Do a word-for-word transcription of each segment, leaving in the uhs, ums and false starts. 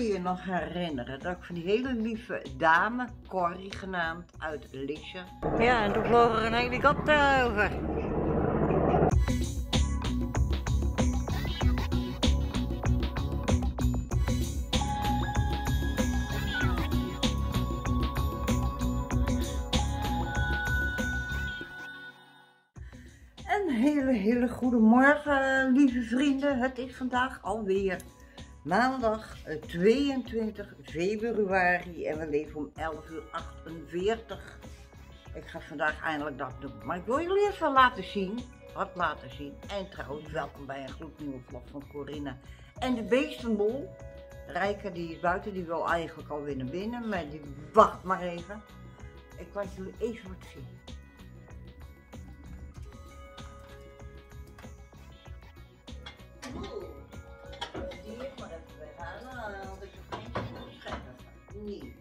jullie je nog herinneren dat ik van die hele lieve dame, Corrie genaamd, uit Lisse. Ja, en toen vloog er een helikopter over. Een hele, hele goede morgen, lieve vrienden. Het is vandaag alweer maandag tweeëntwintig februari en we leven om elf uur achtenveertig. Ik ga vandaag eindelijk dat doen, maar ik wil jullie eerst wel laten zien, wat laten zien. En trouwens, welkom bij een gloednieuwe vlog van Corinna en de beestenbol. Rijke die is buiten, die wil eigenlijk alweer naar binnen, maar die wacht maar even. Ik laat jullie even wat zien. Nee.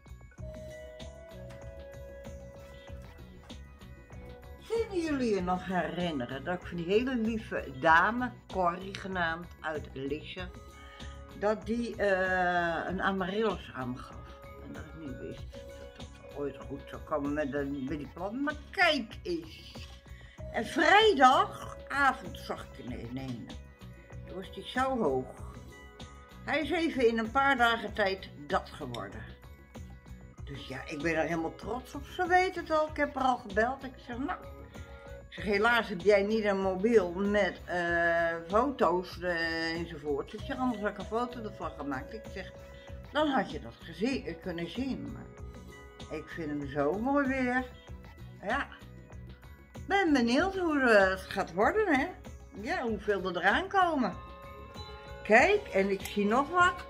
Kunnen jullie je nog herinneren dat ik van die hele lieve dame, Corrie genaamd, uit Lisse, dat die uh, een amaryllis aangaf. En dat ik niet wist dat dat ooit goed zou komen met, de, met die plan. Maar kijk eens. En vrijdagavond zag ik er een. Toen was die zo hoog. Hij is even in een paar dagen tijd dat geworden. Dus ja, ik ben er helemaal trots op. Ze weet het al. Ik heb haar al gebeld. Ik zeg, nou. Ik zeg, helaas heb jij niet een mobiel met uh, foto's uh, enzovoort. Ik zeg, anders had ik een foto ervan gemaakt. Ik zeg, dan had je dat gezien, kunnen zien. Maar ik vind hem zo mooi weer. Ja. Ben benieuwd hoe het gaat worden, hè. Ja, hoeveel er eraan komen. Kijk, en ik zie nog wat.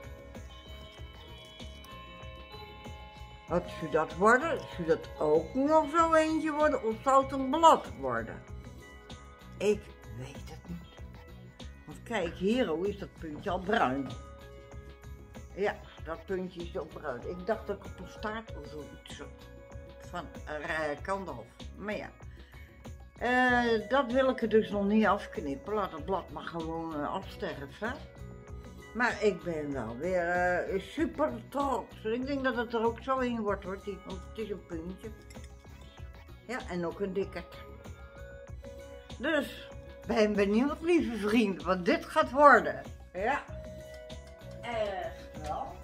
Wat zou dat worden? Zou dat ook nog zo eentje worden of zou het een blad worden? Ik weet het niet. Want kijk, hier hoe is dat puntje al bruin. Ja, dat puntje is ook bruin. Ik dacht dat ik op een staart of zoiets van uh, kandalf. Maar ja. Uh, dat wil ik er dus nog niet afknippen. Laat het blad maar gewoon uh, afsterven. Maar ik ben wel weer uh, super trots. Ik denk dat het er ook zo in wordt hoor, want het is een puntje. Ja, en ook een dikkerd. Dus, ben benieuwd lieve vriend, wat dit gaat worden. Ja, echt wel.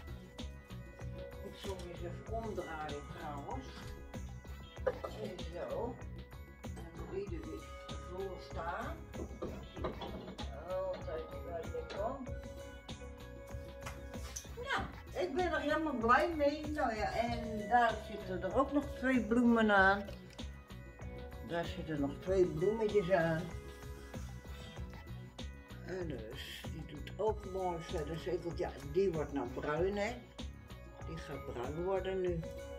Ik zal hem eens even omdraaien trouwens. En zo. En wie er weer voor staan. Altijd bij de kant. Nou, ik ben er helemaal blij mee. Nou ja, en daar zitten er ook nog twee bloemen aan. Daar zitten nog twee bloemetjes aan. En dus, die doet ook mooi verder zeker. Ja, die wordt nou bruin, hè. Die gaat bruin worden nu.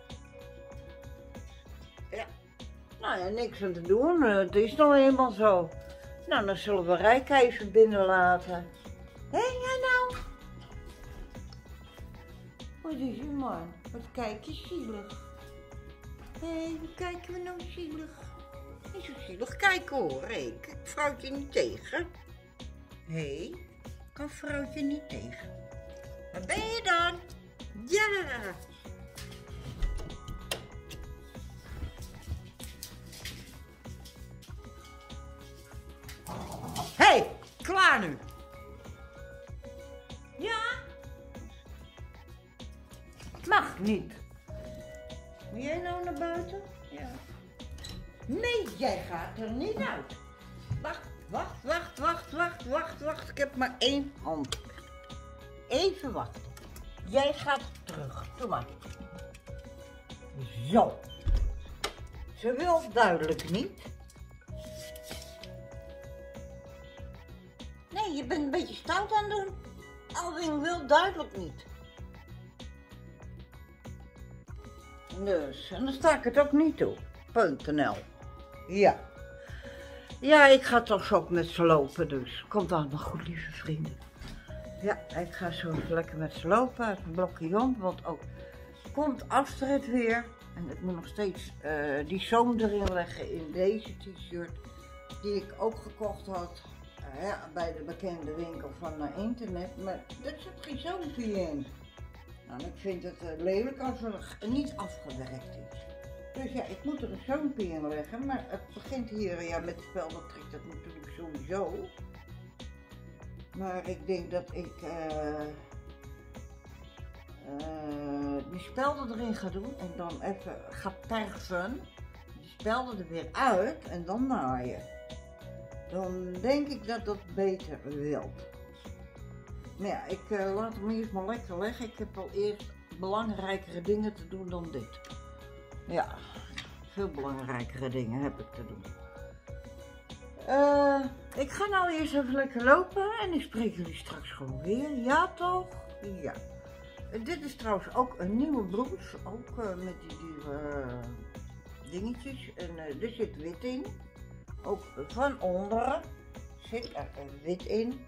Ja. Nou ja, niks aan te doen. Het is nou eenmaal zo. Nou, dan zullen we Rijke even binnenlaten. Hé, ja nou. Wat is er man? Wat kijk je zielig. Hé, hey, wat kijken we nou zielig? Niet zo zielig kijken hoor, hé. Kijk vrouwtje niet tegen. Hé, hey, kan vrouwtje niet tegen. Waar ben je dan? Ja. Hé, hey, klaar nu. Ja? Mag niet. Moet jij nou naar buiten? Ja. Nee, jij gaat er niet uit. Wacht, wacht, wacht, wacht, wacht, wacht, wacht. Ik heb maar één hand. Even wachten. Jij gaat terug. Doe maar. Zo. Ze wil duidelijk niet. Nee, je bent een beetje stout aan het doen. Alwin wil duidelijk niet. Dus, en dan sta ik het ook niet toe. .nl. Ja. Ja, ik ga toch ook met ze lopen, dus komt allemaal goed, lieve vrienden. Ja, ik ga zo even lekker met ze lopen, even een blokje om, want ook komt Astrid weer. En ik moet nog steeds uh, die zoom erin leggen in deze t-shirt, die ik ook gekocht had. uh, ja, bij de bekende winkel van uh, internet, maar er zit geen zoompje in. Nou, ik vind het uh, lelijk als het niet afgewerkt is. Dus ja, ik moet er een zoompje in leggen, maar het begint hier, ja, met de spelden trekt dat natuurlijk sowieso. Maar ik denk dat ik uh, uh, die spelden erin ga doen en dan even ga persen. Die spelden er weer uit en dan naaien. Dan denk ik dat dat beter wilt. Maar ja, ik uh, laat hem eerst maar lekker leggen. Ik heb al eerst belangrijkere dingen te doen dan dit. Ja, veel belangrijkere dingen heb ik te doen. Uh, ik ga nou eerst even lekker lopen en ik spreek jullie straks gewoon weer. Ja toch? Ja. Uh, dit is trouwens ook een nieuwe blouse. Ook uh, met die, die uh, dingetjes. En uh, er zit wit in. Ook van onderen zit er wit in.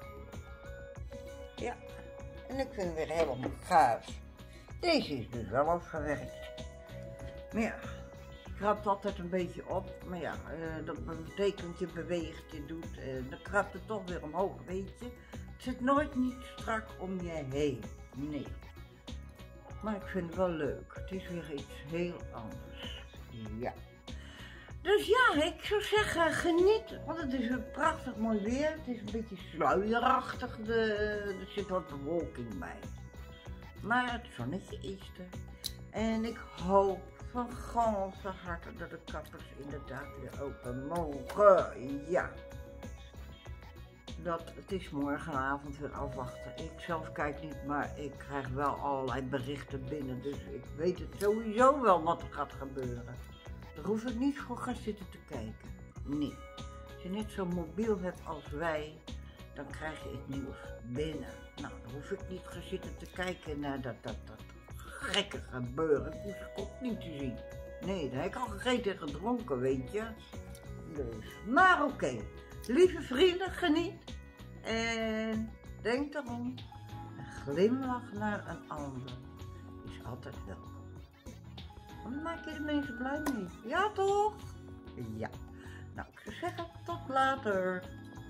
Ja. En ik vind het weer helemaal gaaf. Deze is dus wel afgewerkt. Maar ja. Krabt altijd een beetje op, maar ja, uh, dat betekent je beweegt, je doet, uh, dan krabt het toch weer omhoog, weet je. Het zit nooit niet strak om je heen, nee. Maar ik vind het wel leuk, het is weer iets heel anders, ja. Dus ja, ik zou zeggen, geniet, want het is een prachtig mooi weer. Het is een beetje sluierachtig, de, er zit wat bewolking bij. Maar het zonnetje is er. En ik hoop van ganse harte dat de kappers inderdaad weer open mogen. Ja. Dat, het is morgenavond weer afwachten. Ik zelf kijk niet, maar ik krijg wel allerlei berichten binnen. Dus ik weet het sowieso wel wat er gaat gebeuren. Daar hoef ik niet voor gaan zitten te kijken. Nee. Als je net zo mobiel hebt als wij, dan krijg je het nieuws binnen. Nou, dan hoef ik niet gaan zitten te kijken naar dat, dat, dat gekke gebeuren. Dat hoef ik ook niet te zien. Nee, dan heb ik al gegeten en gedronken, weet je. Dus, maar oké. Okay. Lieve vrienden, geniet. En denk erom, een glimlach naar een ander is altijd welkom. Dan maak je de mensen blij mee. Ja toch? Ja. Nou, ik zou zeggen, tot later.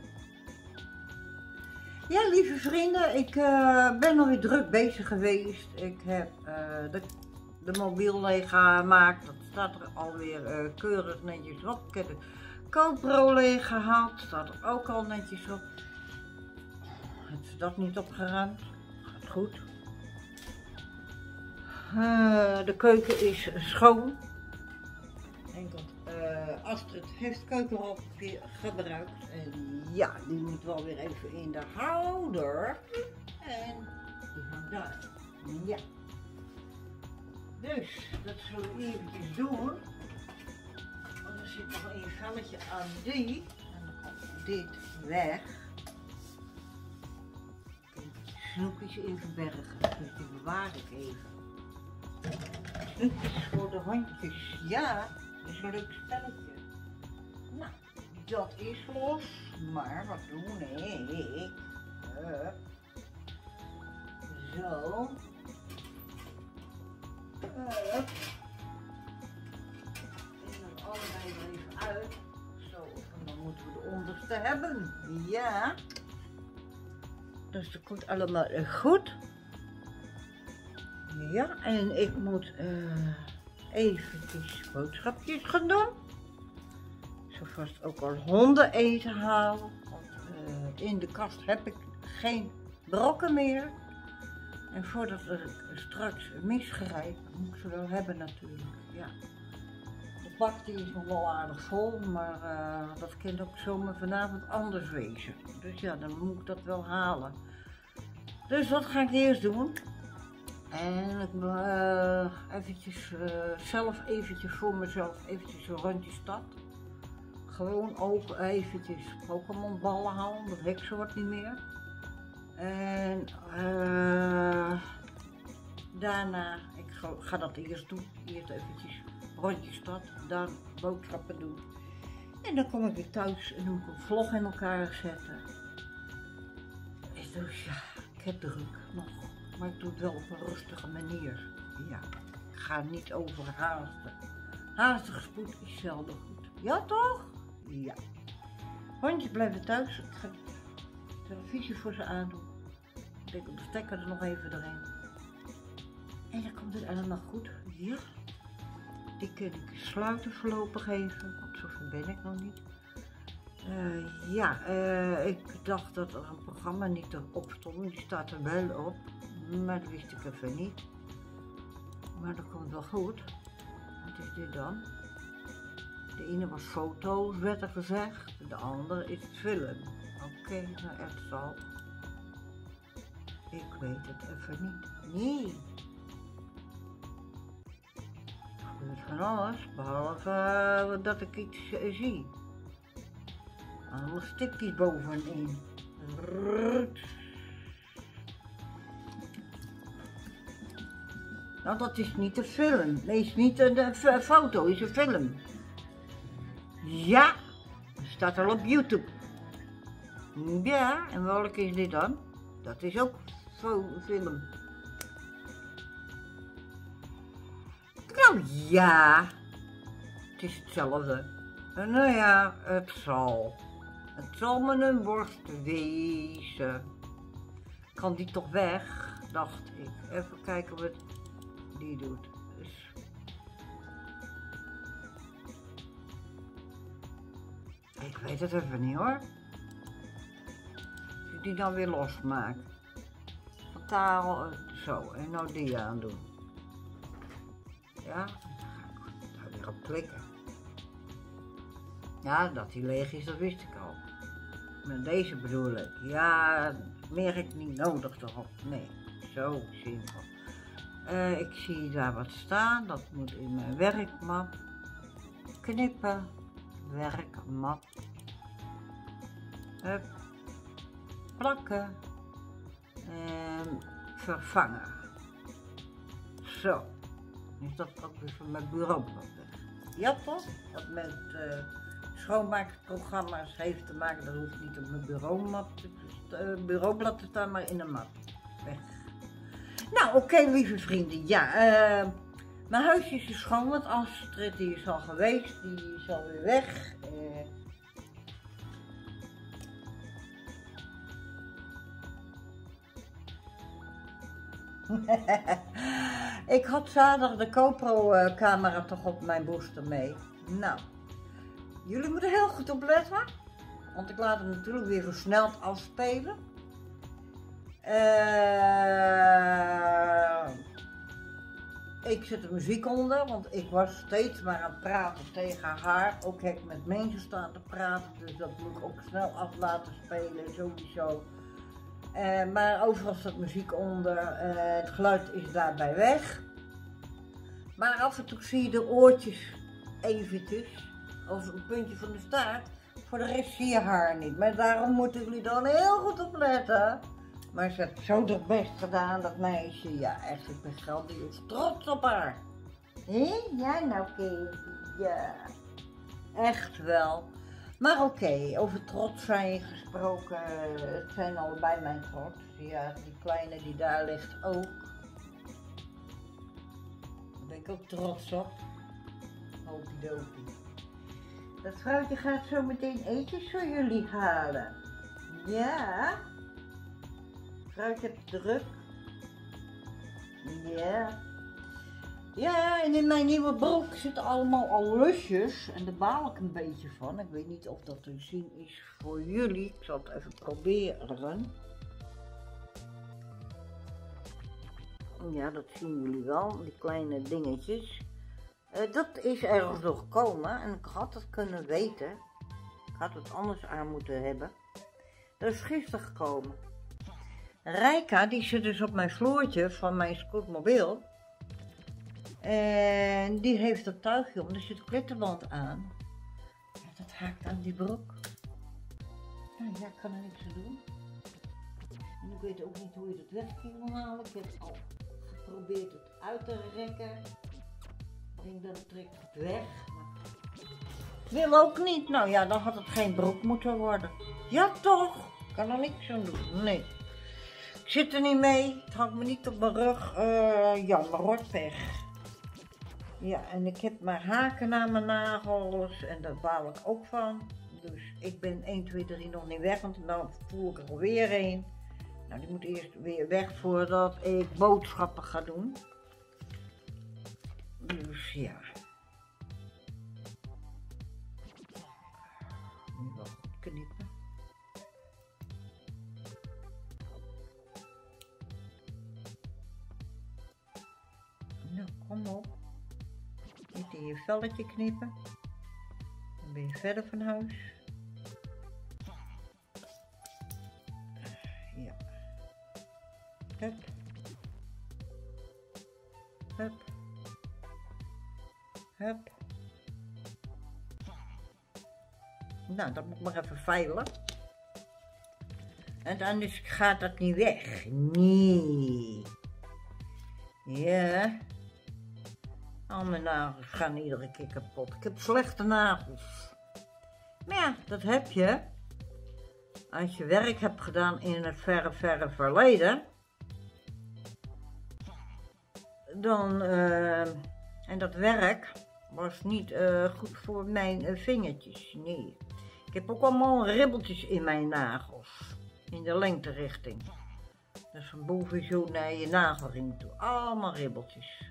Ja, lieve vrienden, ik uh, ben alweer druk bezig geweest. Ik heb uh, de, de mobiel leeggemaakt. Dat staat er alweer uh, keurig netjes op. Ik heb de GoPro leeggehaald. Staat er ook al netjes op. Het is dat niet opgeruimd. Gaat goed. Uh, de keuken is schoon. Enkel uh, Astrid heeft keukenrolpapier gebruikt. En ja, die moet wel weer even in de houder. En die hangt daar. Ja. Dus, dat zullen we eventjes doen. Want er zit nog een velletje aan die. En dan komt dit weg. Snoepjes in verbergen. Dus die bewaar ik even. Snoepjes voor de hondjes. Ja, dat is een leuk spelletje. Nou, dat is los. Maar wat doen ik? Hup. Zo. Hup. En dan allebei er even uit. Zo, en dan moeten we de onderste hebben. Ja. Dus dat komt allemaal goed. Ja, en ik moet uh, eventjes boodschapjes gaan doen. Ik zal vast ook al honden eten halen. Want uh, in de kast heb ik geen brokken meer. En voordat ik straks misgrijp, moet ik ze wel hebben natuurlijk. Ja. De bak die is nog wel aardig vol, maar uh, dat kan ook zomaar vanavond anders wezen. Dus ja, dan moet ik dat wel halen. Dus dat ga ik eerst doen. En ik moet uh, eventjes uh, zelf eventjes voor mezelf eventjes een rondje stad. Gewoon ook eventjes Pokémon ballen halen, dat heksen wordt niet meer. En uh, daarna, ik ga, ga dat eerst doen, eerst eventjes rondje stad, dan boodschappen doen. En dan kom ik weer thuis en dan moet ik een vlog in elkaar zetten. En dus ja, ik heb druk nog. Maar ik doe het wel op een rustige manier. Ja, ik ga niet overhaasten. Haastige spoed is zelden goed. Ja toch? Ja. Hondjes blijven thuis. Ik ga de televisie voor ze aandoen. Ik denk op de stekker er nog even doorheen. En dan komt het allemaal goed. Ja. Die kan ik sluiten voorlopig even, want zover ben ik nog niet. Uh, ja, uh, ik dacht dat er een programma niet erop stond. Die staat er wel op. Maar dat wist ik even niet. Maar dat komt wel goed. Wat is dit dan? De ene was foto's, werd er gezegd. De andere is film. Oké, okay, nou echt zal. Ik weet het even niet. Nee. Er gebeurt van alles, behalve uh, dat ik iets uh, zie. Allemaal stipjes bovenin. Rrrt. Nou, dat is niet een film. Nee, is niet een, een foto, is een film. Ja, dat staat al op YouTube. Ja, en welke is dit dan? Dat is ook zo'n film. Nou ja, het is hetzelfde. En nou ja, het zal. Het zal me een worst wezen. Kan die toch weg, dacht ik. Even kijken wat die doet. Dus. Ik weet het even niet hoor. Als ik die dan weer losmaak. Totaal zo. En nou die aandoen. Ja, dan ga ik daar weer op klikken. Ja, dat die leeg is, dat wist ik al. Maar deze bedoel ik. Ja, meer heb ik niet nodig toch? Nee, zo simpel. Uh, ik zie daar wat staan, dat moet in mijn werkmap. Knippen, werkmap. Hup. Plakken. En vervangen. Zo. Is dat ook weer van mijn bureaublad weg. Ja toch? Dat met uh, schoonmaakprogramma's heeft te maken, dat hoeft niet op mijn bureaumap te, uh, bureaublad te staan, maar in een map. Weg. Nou, oké, okay, lieve vrienden. Ja, uh, mijn huisje is schoon, want Astrid die is al geweest, die is alweer weg. Uh, ik had zaterdag de GoPro camera toch op mijn booster mee. Nou, jullie moeten heel goed opletten, want ik laat hem natuurlijk weer versneld afspelen. Uh, ik zet de muziek onder, want ik was steeds maar aan het praten tegen haar. Ook heb ik met mensen staan te praten, dus dat moet ik ook snel af laten spelen, sowieso. Uh, maar overal staat muziek onder, uh, het geluid is daarbij weg. Maar af en toe zie je de oortjes eventjes, als een puntje van de staart. Voor de rest zie je haar niet, maar daarom moeten jullie dan heel goed op letten. Maar ze heeft zo haar best gedaan, dat meisje. Ja, echt, ik ben geld, die is trots op haar. Hé? Ja, nou kind, ja. Echt wel. Maar oké, okay, over trots zijn gesproken, het zijn allebei mijn trots. Ja, die kleine die daar ligt ook. Daar ben ik ook trots op. Okidoki. Dat vrouwtje gaat zo meteen eetjes voor jullie halen. Ja. Vrouwtje hebt druk. Ja. Ja, en in mijn nieuwe broek zitten allemaal al lusjes en daar baal ik een beetje van. Ik weet niet of dat te zien is voor jullie. Ik zal het even proberen. Ja, dat zien jullie wel, die kleine dingetjes. Uh, dat is ergens door gekomen en ik had het kunnen weten. Ik had het anders aan moeten hebben. Dat is gisteren gekomen. Rijka, die zit dus op mijn vloertje van mijn scootmobiel. En die heeft dat tuigje om, er zit een klittenband aan. Ja, dat haakt aan die broek. Nou ja, ik kan er niks aan doen. En ik weet ook niet hoe je dat weg kan halen. Ik heb al geprobeerd het uit te rekken. Ik denk dat trek het weg. Ik wil ook niet. Nou ja, dan had het geen broek moeten worden. Ja toch? Ik kan er niks aan doen. Nee. Ik zit er niet mee. Het hangt me niet op mijn rug. Uh, jammer hoor, weg. Ja, en ik heb maar haken aan mijn nagels en daar baal ik ook van. Dus ik ben één, twee, drie nog niet weg, want dan voer ik er alweer een. Nou, die moet eerst weer weg voordat ik boodschappen ga doen. Dus ja. Moet wel goed knippen. Nou, kom op. Niet in je velletje knippen. Dan ben je verder van huis. Ja. Hup. Hup. Hup. Nou, dat moet ik maar even veilen. En anders gaat dat niet weg. Nee. Ja. Al mijn nagels gaan iedere keer kapot. Ik heb slechte nagels. Maar ja, dat heb je. Als je werk hebt gedaan in het verre, verre verleden. Dan, uh, en dat werk was niet uh, goed voor mijn uh, vingertjes. Nee. Ik heb ook allemaal ribbeltjes in mijn nagels. In de lengterichting. Dus van boven zo naar je nagelring toe. Allemaal ribbeltjes.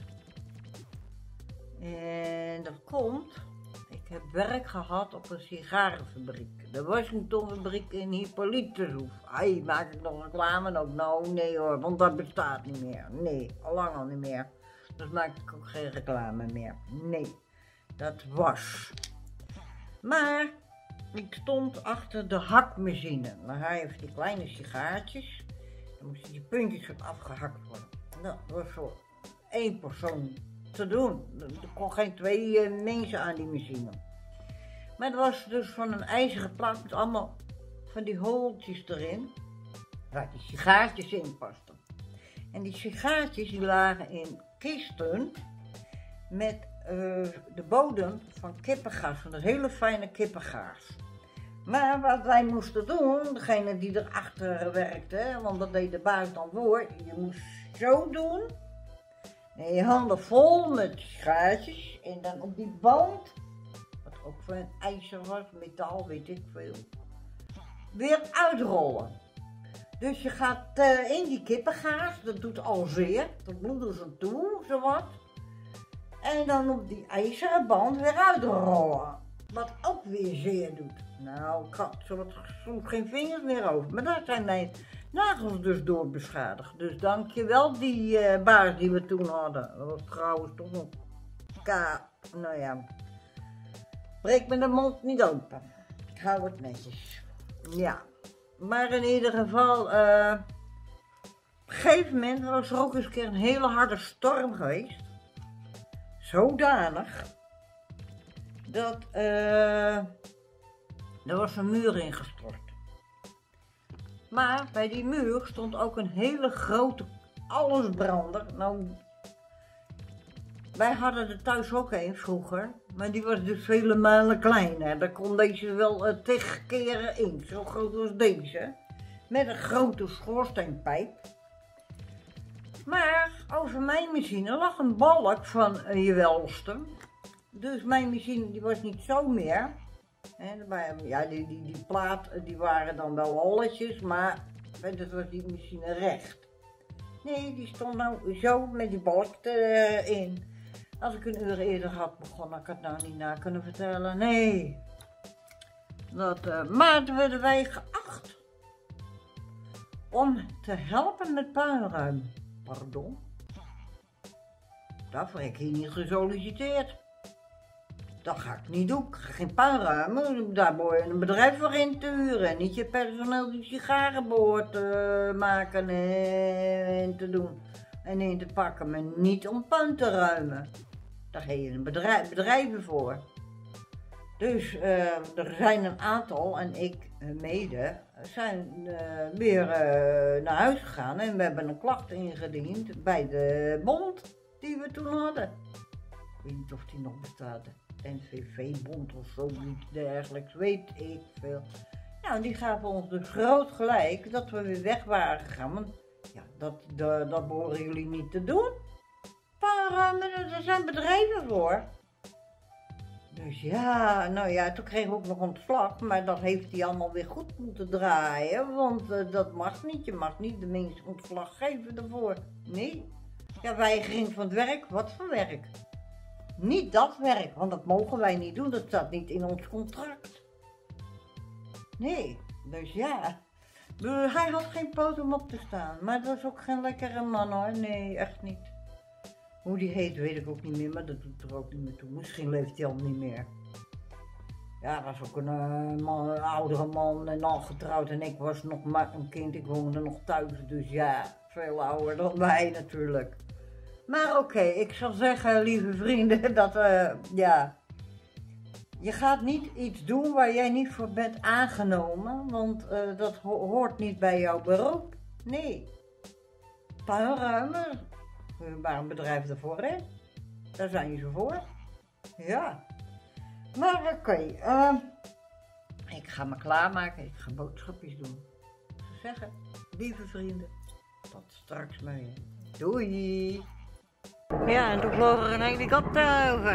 En dat komt, ik heb werk gehad op een sigarenfabriek. De Washingtonfabriek in Hippolytushoef. Ai, maak ik nog reclame? Nou, nou, nee hoor, want dat bestaat niet meer. Nee, al lang al niet meer. Dus maak ik ook geen reclame meer. Nee, dat was. Maar ik stond achter de hakmachine. Dan hij heeft die kleine sigaartjes. Dan moesten die puntjes wat afgehakt worden. Nou, dat was voor één persoon te doen. Er kon geen twee uh, mensen aan die machine. Maar dat was dus van een ijzeren plaat met allemaal van die hooltjes erin. Waar die sigaartjes in pasten. En die sigaartjes die lagen in kisten met uh, de bodem van kippengaas. Van dat hele fijne kippengaas. Maar wat wij moesten doen, degene die erachter werkte, want dat deed de baas dan voor, je moest zo doen. En je handen vol met schaartjes en dan op die band, wat ook van ijzer was, metaal, weet ik veel, weer uitrollen. Dus je gaat uh, in die kippengaas, dat doet al zeer, dat bloeden ze toe, zowat. En dan op die ijzeren band weer uitrollen, wat ook weer zeer doet. Nou, ik had soms geen vingers meer over, maar daar zijn mijn nagels dus door beschadigd. Dus dankjewel die uh, baas die we toen hadden. Dat was trouwens toch een ka... Nou ja, breek me de mond niet open. Ik hou het netjes. Ja, maar in ieder geval, uh, op een gegeven moment was er ook eens een keer een hele harde storm geweest. Zodanig dat uh, er was een muur ingestort. Maar bij die muur stond ook een hele grote allesbrander. Nou, wij hadden er thuis ook een vroeger, maar die was dus vele malen kleiner. Daar kon deze wel uh, tig keren in, zo groot als deze. Met een grote schoorsteenpijp. Maar over mijn machine lag een balk van uh, je welste. Dus mijn machine die was niet zo meer. En bij, ja, die, die, die plaat die waren dan wel holletjes, maar dat was die machine recht. Nee, die stond nou zo met die balk erin. Als ik een uur eerder had begonnen, had ik het nou niet na kunnen vertellen. Nee. Dat, uh, maar toen werden wij geacht om te helpen met puinruimen. Pardon? Daarvoor heb ik hier niet gesolliciteerd. Dat ga ik niet doen. Ik ga geen puin ruimen. Daar moet je een bedrijf voor in te huren. Niet je personeel die sigaren behoort te maken en te doen. En in te pakken. Maar niet om puin te ruimen. Daar heb je een bedrijf, bedrijven voor. Dus uh, er zijn een aantal, en ik uh, mede, zijn uh, weer uh, naar huis gegaan. En we hebben een klacht ingediend bij de bond die we toen hadden. Ik weet niet of die nog bestaat. N V V-bond of zoiets dergelijks, weet ik veel. Nou, die gaven ons dus groot gelijk dat we weer weg waren gegaan. Want ja, dat, dat, dat behoren jullie niet te doen. Maar uh, er zijn bedrijven voor. Dus ja, nou ja, toen kreeg ik ook nog ontslag, maar dat heeft hij allemaal weer goed moeten draaien, want uh, dat mag niet. Je mag niet de mensen ontslag geven daarvoor. Nee. Ja, weigering van het werk, wat voor werk? Niet dat werk, want dat mogen wij niet doen, dat staat niet in ons contract. Nee, dus ja. Dus hij had geen poot om op te staan, maar dat is ook geen lekkere man hoor, nee, echt niet. Hoe die heet weet ik ook niet meer, maar dat doet er ook niet meer toe. Misschien leeft hij al niet meer. Ja, was ook een, uh, man, een oudere man en al getrouwd en ik was nog maar een kind, ik woonde nog thuis, dus ja, veel ouder dan wij natuurlijk. Maar oké, okay, ik zal zeggen, lieve vrienden, dat uh, ja, je gaat niet iets doen waar jij niet voor bent aangenomen, want uh, dat ho hoort niet bij jouw beroep. Nee, tuinruimer, waar een bedrijf ervoor is, daar zijn ze voor. Ja, maar oké, okay, uh, ik ga me klaarmaken, ik ga boodschapjes doen. Ik zou zeggen, lieve vrienden, tot straks maar weer. Doei! Ja, en toen vloog er een helikopter over.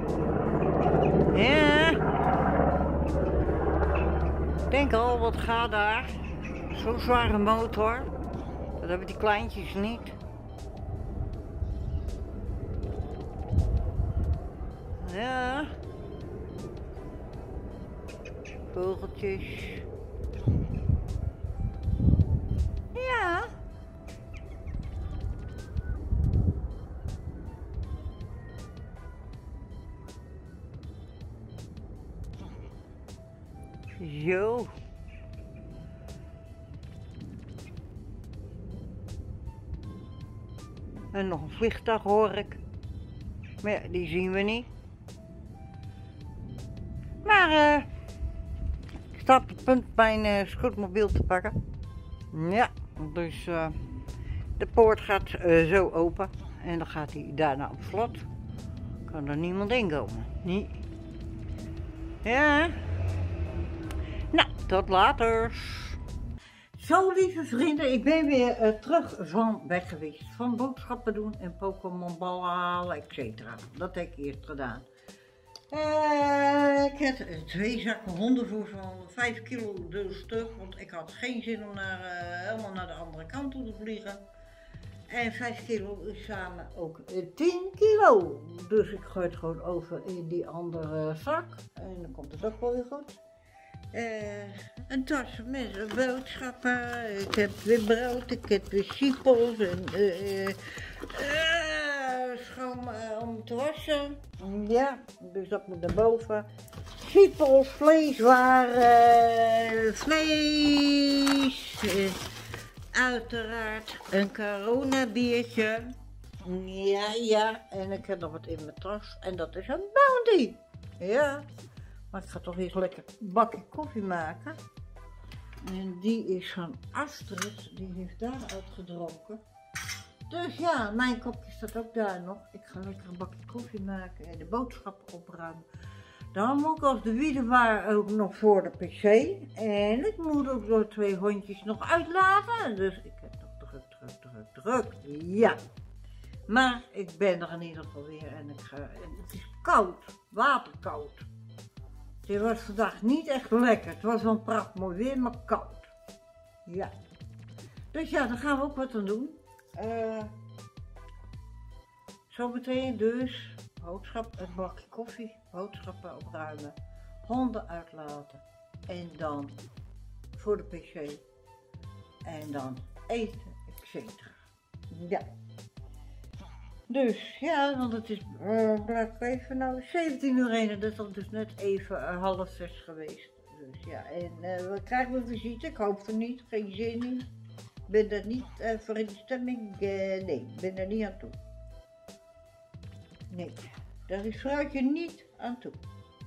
Ja. Ik denk al, wat gaat daar? Zo'n zware motor. Dat hebben die kleintjes niet. Ja. Vogeltjes. Ja. Zo. En nog een vliegtuig hoor ik. Maar ja, die zien we niet. Maar uh, ik sta op het punt mijn uh, scootmobiel te pakken. Ja, dus uh, de poort gaat uh, zo open. En dan gaat hij daarna op slot. Kan er niemand in komen. Nee. Ja. Nou, tot later. Zo lieve vrienden, ik ben weer uh, terug van weg geweest. Van boodschappen doen en Pokémon ballen halen, et cetera. Dat heb ik eerst gedaan. Uh, ik had uh, twee zakken hondenvoer van vijf kilo dus terug, want ik had geen zin om naar, uh, helemaal naar de andere kant toe te vliegen. En vijf kilo is samen ook uh, tien kilo. Dus ik gooi het gewoon over in die andere zak. En dan komt het ook wel weer goed. Uh, een tas met boodschappen, ik heb weer brood, ik heb weer siepels en uh, uh, uh, schoon uh, om te wassen. Ja, dus dat moet naar boven. Siepels, vleeswaren, vlees, uh, uiteraard een Corona biertje. Ja, ja, en ik heb nog wat in mijn tas en dat is een Bounty. Ja. Maar ik ga toch eens lekker een bakje koffie maken. En die is van Astrid, die heeft daaruit gedronken. Dus ja, mijn kopje staat ook daar nog. Ik ga lekker een bakje koffie maken en de boodschappen opruimen. Dan moet ik als de wiedewaar ook nog voor de pc. En ik moet ook door twee hondjes nog uitlaten. Dus ik heb nog druk, druk, druk, druk. Ja. Maar ik ben er in ieder geval weer en, ik ga, en het is koud, waterkoud. Het was vandaag niet echt lekker. Het was wel prachtig mooi weer, maar koud. Ja. Dus ja, daar gaan we ook wat aan doen. Uh, zometeen dus boodschap, een bakje koffie, boodschappen opruimen, honden uitlaten en dan voor de pc en dan eten, et cetera. Ja. Dus ja, want het is, uh, blijf even nou, zeventien uur heen en dat is dan dus net even uh, half zes geweest. Dus ja, en uh, we krijgen een visite, ik hoop er niet, geen zin in. Ik ben er niet uh, voor in de stemming, uh, nee, ik ben er niet aan toe. Nee, daar is vrouwtje niet aan toe.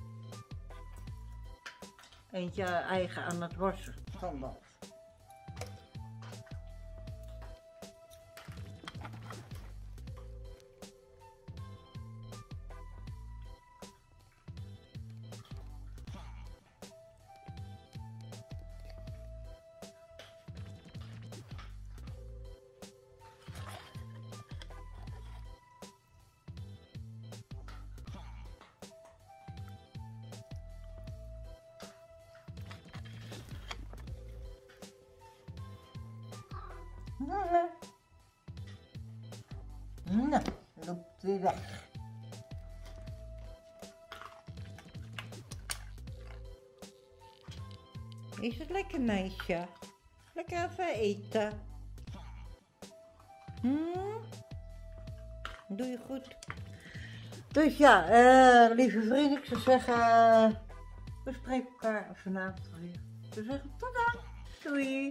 Eentje eigen aan het wassen, schandaal. Nou, loopt weer weg. Is het lekker, meisje? Lekker even eten. Hmm? Doe je goed. Dus ja, uh, lieve vrienden, ik zou zeggen, uh, we spreken elkaar vanavond weer. Ik zou zeggen, tot dan. Doei.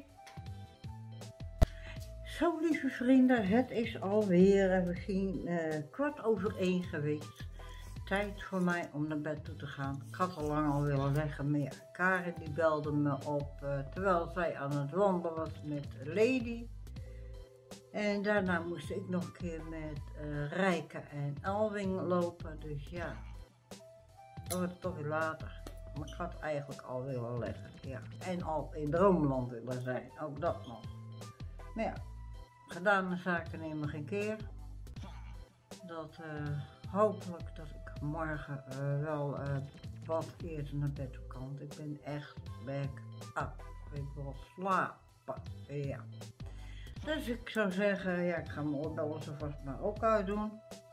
Zo, lieve vrienden, het is alweer misschien uh, kwart over één geweest. Tijd voor mij om naar bed toe te gaan. Ik had al lang al willen leggen, maar ja, Karin die belde me op uh, terwijl zij aan het wandelen was met Lady. En daarna moest ik nog een keer met uh, Rijke en Elwing lopen, dus ja, dat wordt toch weer later. Maar ik had eigenlijk al willen leggen, ja. En al in Droomland willen zijn, ook dat nog. Maar ja, gedane zaken nemen geen keer. Dat uh, hopelijk dat ik morgen uh, wel uh, wat eerder naar bed toe kan. Want ik ben echt back up. Ik wil slapen, ja. Dus ik zou zeggen, ja, ik ga mijn oorbellen zo vast maar ook uitdoen.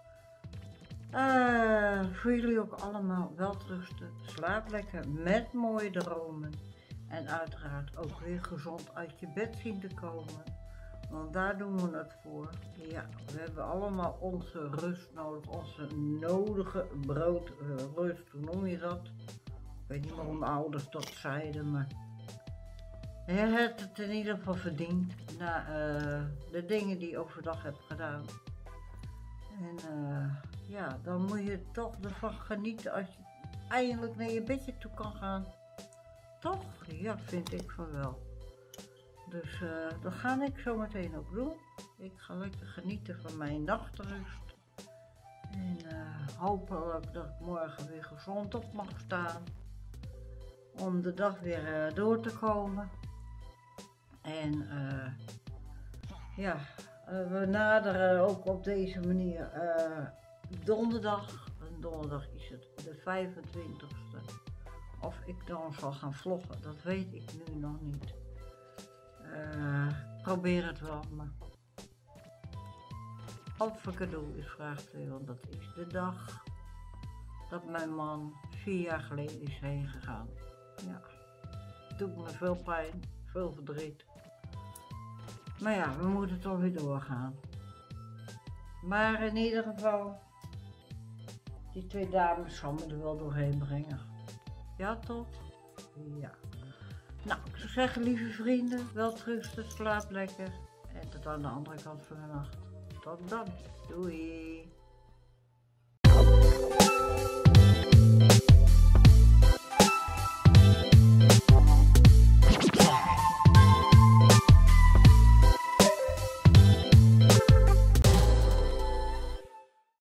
Uh, voor jullie ook allemaal welterusten. Slaap lekker met mooie dromen. En uiteraard ook weer gezond uit je bed zien te komen. Want daar doen we het voor. Ja, we hebben allemaal onze rust nodig. Onze nodige broodrust. Hoe noem je dat? Ik weet niet meer hoe mijn ouders dat zeiden, maar... Je hebt het in ieder geval verdiend na uh, de dingen die je overdag hebt gedaan. En uh, ja, dan moet je toch ervan genieten als je eindelijk naar je bedje toe kan gaan. Toch? Ja, vind ik van wel. Dus uh, dat ga ik zo meteen ook doen. Ik ga lekker genieten van mijn nachtrust. En uh, hopelijk dat ik morgen weer gezond op mag staan. Om de dag weer uh, door te komen. En uh, ja, uh, we naderen ook op deze manier uh, donderdag. En donderdag is het de vijfentwintigste. Of ik dan zal gaan vloggen, dat weet ik nu nog niet. Uh, probeer het wel, maar of ik het doe is vraag twee, want dat is de dag dat mijn man vier jaar geleden is heen gegaan. Ja, het doet me veel pijn, veel verdriet. Maar ja, we moeten toch weer doorgaan. Maar in ieder geval, die twee dames zal me er wel doorheen brengen. Ja toch? Ja. Nou, ik zou zeggen, lieve vrienden, welterusten, slaap lekker. En tot aan de andere kant van de nacht. Tot dan. Doei.